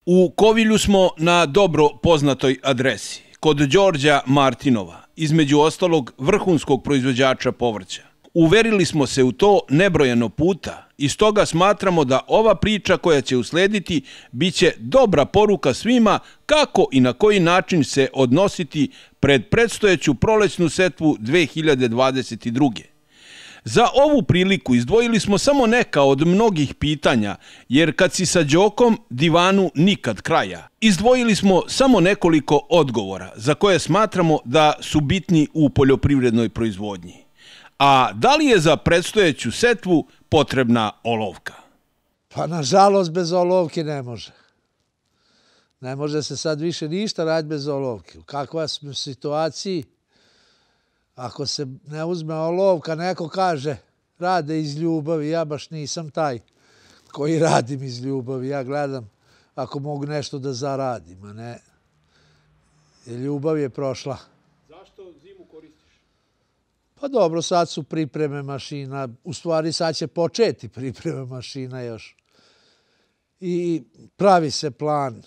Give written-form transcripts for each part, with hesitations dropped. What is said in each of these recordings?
U Kovilju smo na dobro poznatoj adresi, kod Đorđa Martinova, između ostalog vrhunskog proizvođača povrća. Uverili smo se u to nebrojeno puta i stoga smatramo da ova priča koja će uslediti biće dobra poruka svima kako i na koji način se odnositi pred predstojeću prolećnu setvu 2022. Za ovu priliku izdvojili smo samo neka od mnogih pitanja, jer kad si sa Đokom, divanu nikad kraja. Izdvojili smo samo nekoliko odgovora za koje smatramo da su bitni u poljoprivrednoj proizvodnji. A da li je za predstojeću setvu potrebna olovka? Pa nažalost bez olovke ne može. Ne može se sad više ništa raditi bez olovke. U kakva smo situaciji? Ako se ne uzme olovka, neko kaže rade iz ljubavi. Ja baš nisam taj koji radim iz ljubavi. Ja gledam ako mogu nešto da zaradim, a ne. Jer ljubav je prošla. Zašto zimu koristiš? Pa dobro, sad su pripreme mašina. U stvari sad će početi pripreme mašina još. I pravi se plan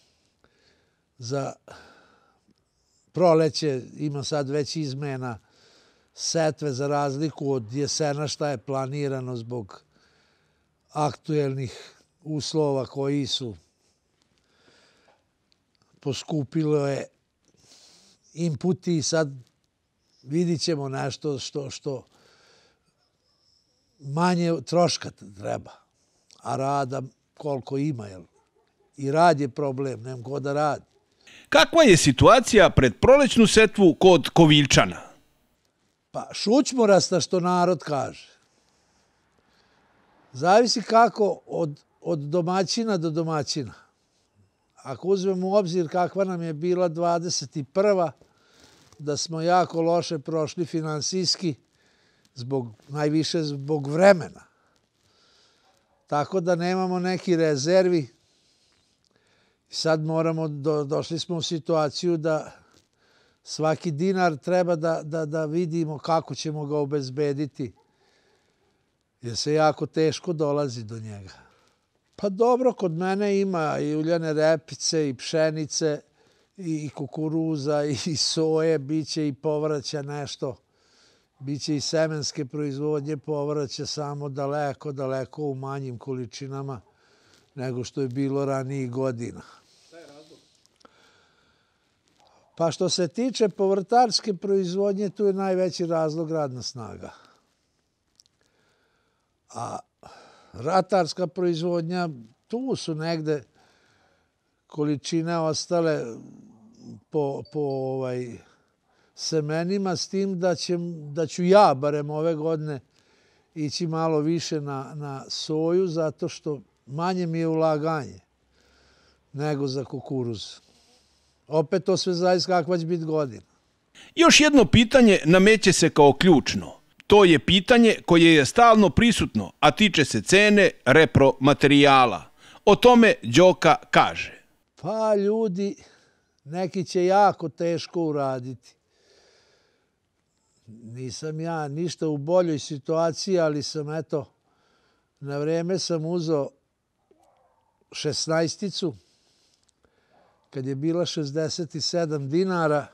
za proleće. Ima sad već izmena setve za razliku od jesena šta je planirano zbog aktuelnih uslova koji su poskupilo je inputi i sad vidit ćemo nešto što manje troška treba, a rada koliko ima. I rad je problem, nema ko da radi. Kakva je situacija pred prolećnu setvu kod Koviljčana? Pa šućmorasta što narod kaže. Zavisi kako od domaćina do domaćina. Ako uzmemo u obzir kakva nam je bila 21. da smo jako loše prošli finansijski, najviše zbog vremena. Tako da nemamo neki rezervi. Sad došli smo u situaciju da svaki dinar treba da vidimo kako ćemo ga obezbediti. Jer se jako teško dolazi do njega. Pa dobro, kod mene ima i uljane repice, i pšenice, i kukuruza, i soje, biće i povrća nešto. Biće i semenske proizvodnje povrća, samo daleko, daleko u manjim količinama nego što je bilo ranijih godina. Šta je razlog? Pa što se tiče povrtarske proizvodnje, tu je najveći razlog radna snaga. A ratarska proizvodnja, tu su negde količine ostale po semenima, s tim da ću ja, barem ove godine, ići malo više na soju, zato što manje mi je ulaganje nego za kukuruz. Opet to sve zavisi kakva će biti godina. Još jedno pitanje nameće se kao ključno. To je pitanje koje je stalno prisutno, a tiče se cene repromaterijala. O tome Đoka kaže. Pa ljudi, neki će jako teško uraditi. Nisam ja ništa u boljoj situaciji, ali sam na vreme sam uzeo 16-icu, kad je bila 67 dinara.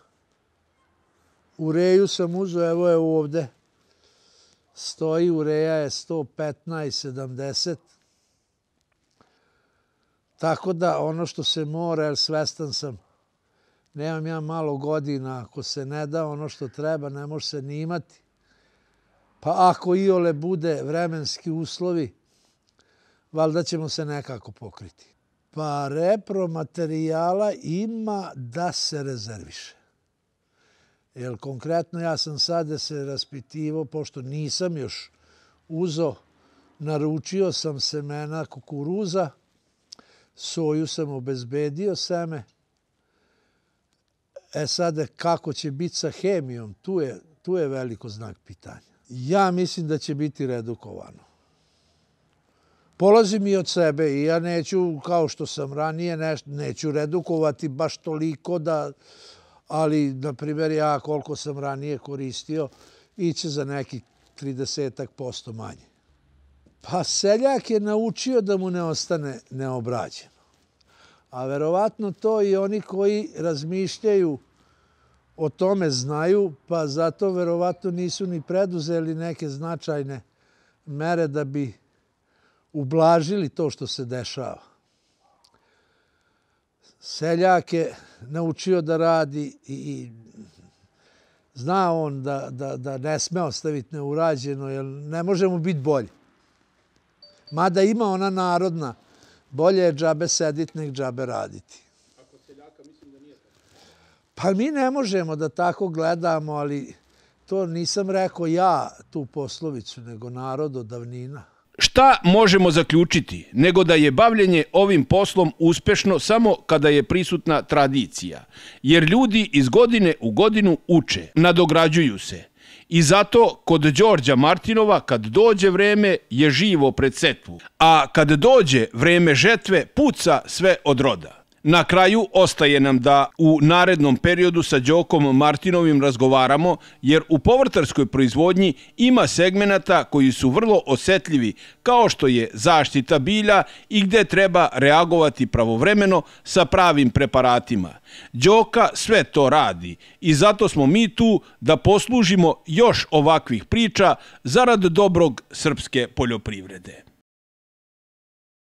Ureju sam uzeo, evo je ovde, stoji ureja je 115,70. Tako da ono što se mora, jer svestan sam, nemam ja malo godina, ako se ne da ono što treba, ne može se ni imati. Pa ako iole bude vremenski uslovi, valjda ćemo se nekako pokriti. Pa repromaterijala ima da se rezerviše. Jer konkretno ja sam sad se raspitivao, pošto nisam još uzeo, naručio sam semena kukuruza, soju sam obezbedio seme. Sad kako će biti sa hemijom, tu je veliko znak pitanja. Ja mislim da će biti redukovano. Polazim i od sebe i ja neću, kao što sam ranije, neću redukovati baš toliko ali, na primjer, ja koliko sam ranije koristio, iće za neki 30% manje. Pa seljak je naučio da mu ne ostane neobrađeno. A verovatno to i oni koji razmišljaju o tome znaju, pa zato verovatno nisu ni preduzeli neke značajne mere da bi ublažili to što se dešava. Seljak je naučio da radi i zna on da ne sme ostaviti neurađeno, jer ne može mu biti bolje. Mada ima ona narodna, bolje je džabe sediti nek džabe raditi. Ako seljaka mislim da nije tako. Pa mi ne možemo da tako gledamo, ali to nisam rekao ja tu poslovicu, nego narod od davnina. Šta možemo zaključiti, nego da je bavljenje ovim poslom uspešno samo kada je prisutna tradicija, jer ljudi iz godine u godinu uče, nadograđuju se. I zato kod Đorđa Martinova kad dođe vreme je živo pred setvu, a kad dođe vreme žetve puca sve od roda. Na kraju ostaje nam da u narednom periodu sa Đokom Martinovim razgovaramo, jer u povrtarskoj proizvodnji ima segmenata koji su vrlo osetljivi, kao što je zaštita bilja i gde treba reagovati pravovremeno sa pravim preparatima. Đoka sve to radi i zato smo mi tu da poslužimo još ovakvih priča zarad dobrog srpske poljoprivrede.